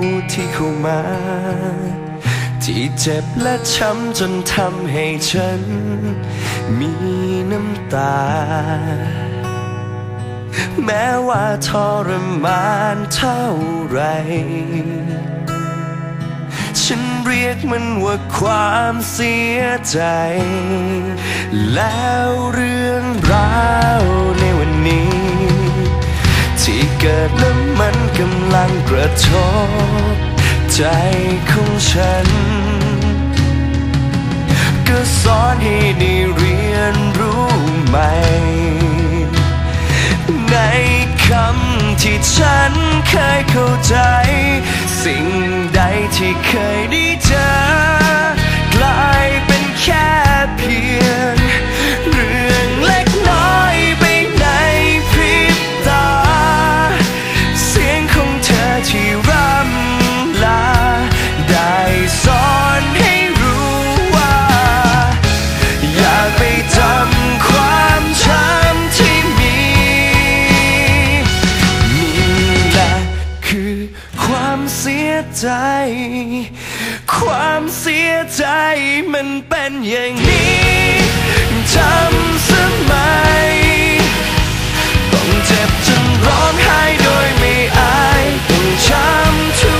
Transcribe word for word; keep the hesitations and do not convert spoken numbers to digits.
ที่เข้ามาที่เจ็บและช้ำจนทำให้ฉันมีน้ำตาแม้ว่าทรมานเท่าไรฉันเรียกมันว่าความเสียใจแล้วเรื่องราวในวันนี้ที่เกิดแล้วมันกำลังกระทบใจของฉันก็สอนให้ได้เรียนรู้ใหม่ในคำที่ฉันเคยเข้าใจสิ่งใดที่เคยได้เจอกลายเป็นแค่เพียงเรื่องเล็กน้อยไปในพริบตาเสียงของเธอที่ร่ำลาได้สอนให้รู้ว่าอย่าไปจำความช้ำที่มีนี่แหละคือความเสียใจความเสียใจมันเป็นอย่างนี้จำสมัยต้องเจ็บจนร้องไห้โดยไม่อายต้องช้ำทุ